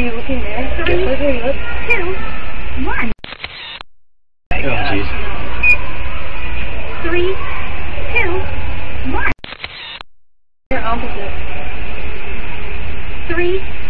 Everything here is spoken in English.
you looking there? Three, Where are you looking? 2, 1. Oh, jeez. 3, 2, 1. You're opposite. 3,